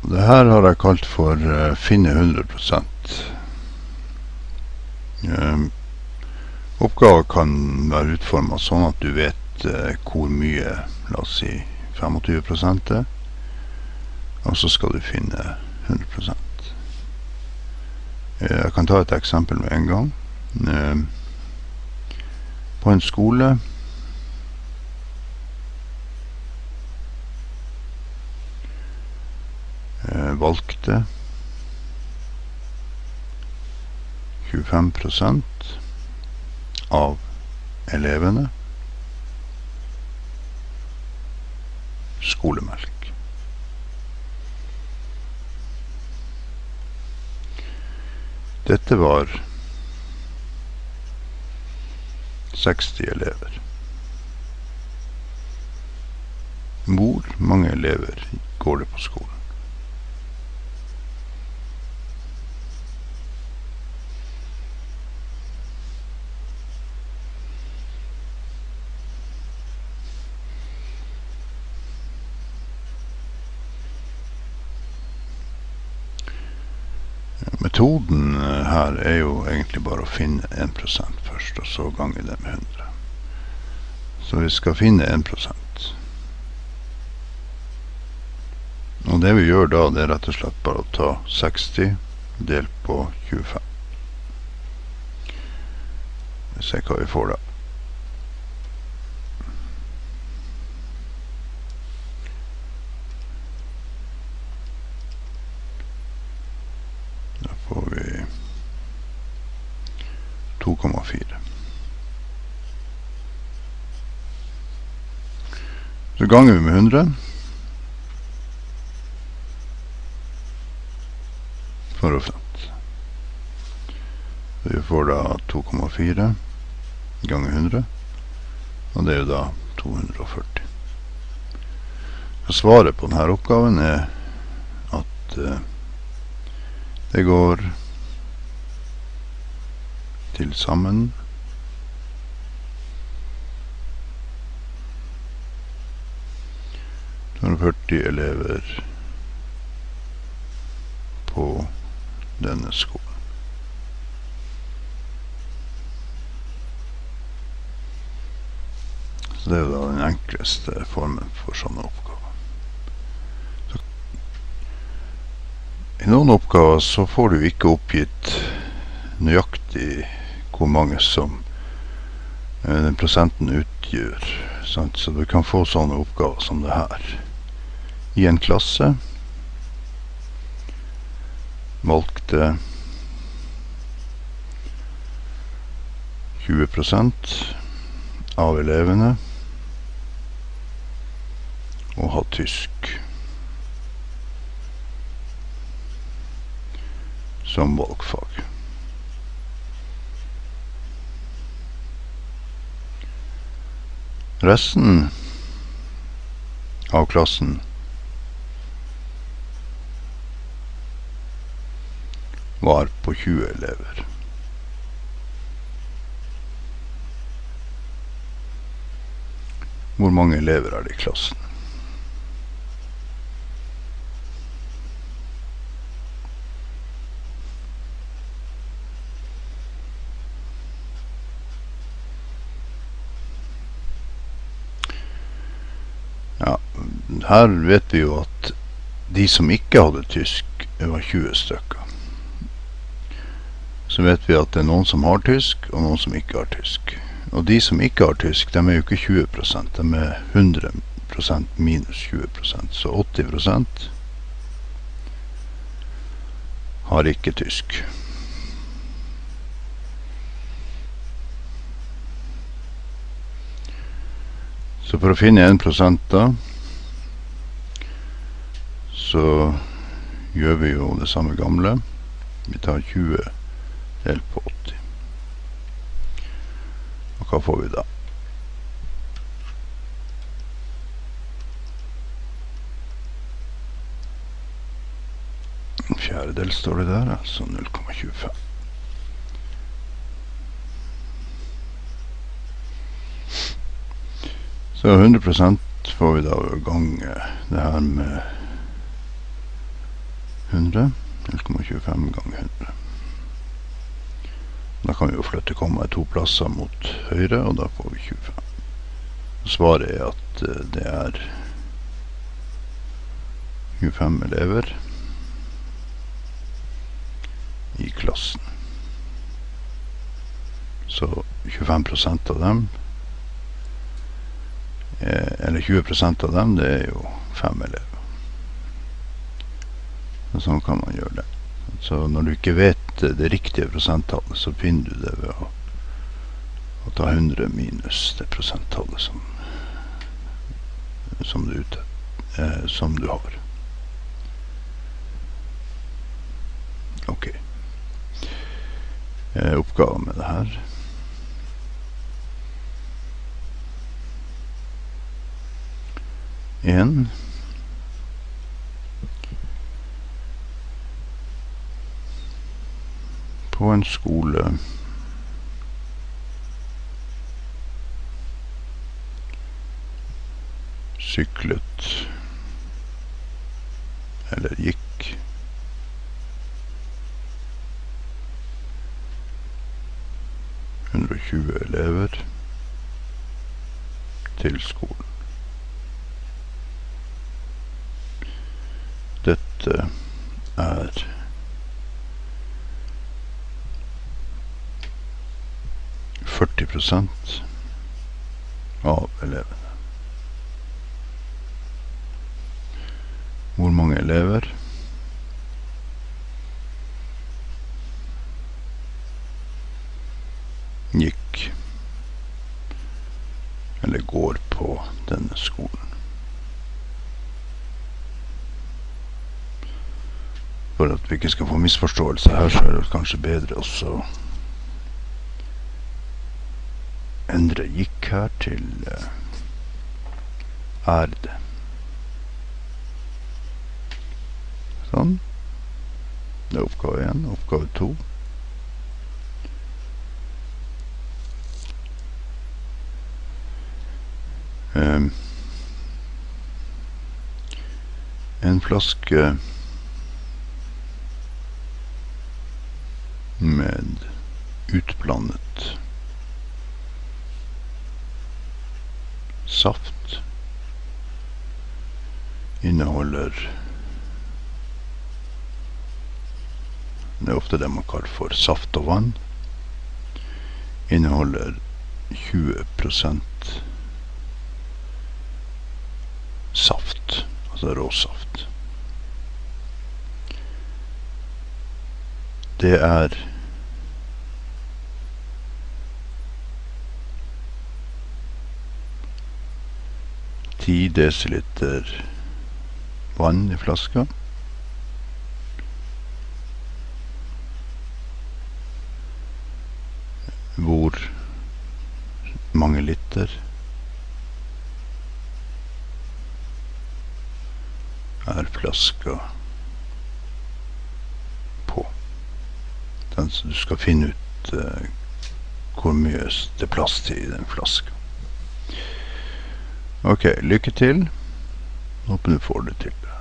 Det her har jeg kalt for finne 100%. Oppgaver kan være utformet sånn at du vet hvor mye, la oss si 25% er, og så skal du finne 100%. Jeg kan ta et eksempel med en gang. På en skole valgte 25% av elevene skolemelk. Dette var 60 elever. Hvor mange elever går det på skolen? Metoden her er jo egentlig bare å finne 1% først, og så gange det med 100. Så vi skal finne 1%. Og det vi gjør da, det er rett og slett bare å ta 60 delt på 25. Vi ser hva vi får da. Da får vi 2,4. Så ganger vi med 100 for å finne. Vi får da 2,4 ganger 100, og det er jo da 240. Så svaret på denne oppgaven er at det går til sammen 240 elever på denne skolen. Så det er jo da den enkleste formen for sånne oppgaver. Så i noen oppgaver så får du ikke oppgitt nøyaktig hvor mange som den prosenten utgjør. Sant? Så du kan få sånne oppgaver som det her. I en klasse valgte 20% av elevene å ha tysk som valgfag. Resten av klassen var på 20 elever. Hvor mange elever er det i klassen? Ja, her vet vi jo at de som ikke hadde tysk var 20 stykker. Så vet vi at det er noen som har tysk, og noen som ikke har tysk. Og de som ikke har tysk, de er jo ikke 20%, de er 100% minus 20%. Så 80% har ikke tysk. Så for å finne 1% da, så gjør vi jo det samme gamle. Vi tar 20 delt på 80. Og hva får vi da? En fjerdedel står det der, altså 0,25. Så 100% får vi da gange det her med 100, 0,25 ganger 100. Da kan vi jo flytte kommaet 2 plasser mot høyre, og da får vi 25. Svaret er at det er 25 elever i klassen. Så 25% av dem, eller 20% av dem, det er jo 5 elever. Og sånn kan man gjøre det. Så når du ikke vet det riktige prosenttallet, så finner du det ved å ta 100 minus det prosenttallet som du har. Ok. Oppgaven med det her. På en skole syklet eller gikk 120 elever til skolen. Dette er 40% av elevene. Hvor mange elever gikk eller går på denne skolen? For at vi ikke skal få misforståelse her, så er det kanskje bedre også endre gikk her til er det. Sånn. Det er oppgave 1, oppgave 2. En flaske med utblandet saft inneholder, det er ofte det man kaller for saft og vann, inneholder 20% saft, altså råsaft. Det er 10 desiliter vann i flaska. Hvor mange liter er flaska på? Du skal finne ut hvor mye det er plass til i den flaska. Ok, lykke til. Håper du får det til.